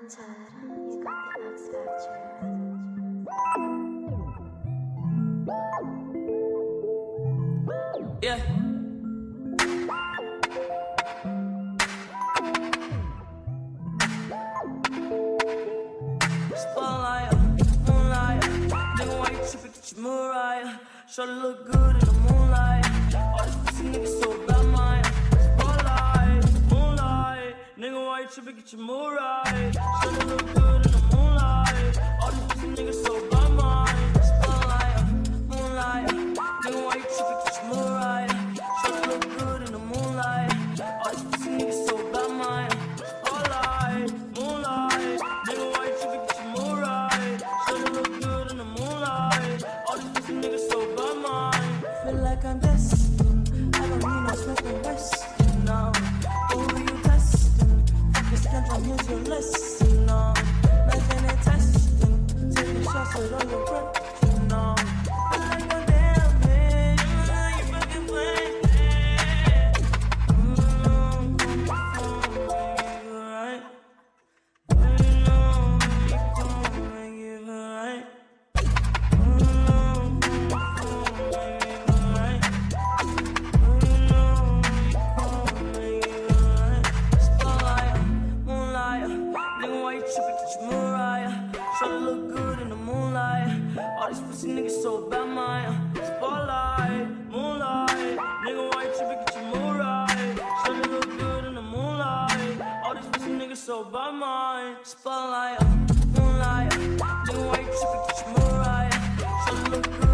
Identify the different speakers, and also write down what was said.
Speaker 1: Montana, you got the X Factor.
Speaker 2: Yeah. Spotlight, moonlight, nigga, why you trippin'? Get your Mariah. Shorty look good in the moonlight. All these pussy niggas so bad, mine. Spotlight, moonlight, nigga, why you trippin'? Get your Mariah. Shorty look good in the moonlight. All these pussy niggas so bad, mine. Spotlight, moonlight, nigga, why you trippin'? Get your Mariah. Shorty look good in the moonlight. All these pussy niggas so bad, mine. Spotlight, moonlight, nigga, why you trippin'? Get your Mariah. Shorty look good in the moonlight. All these pussy niggas so bad, mine. Feel like I'm destined. I don't need no Smith and Wesson, no. Who are you testing? Fuck this country, here's your lesson, no. Nothing and testing. Taking shots with all your breath, you know. Feel like I'm damn man. You fucking playing. Look good in the moonlight. All these pussy niggas so bad, mine. Spotlight, moonlight, nigga, why you trippin'? Get your mood right. Shawty look good in the moonlight. All these pussy niggas so bad, mine. Spotlight, moonlight, nigga, why you trippin'? Get your mood right. Shawty look good.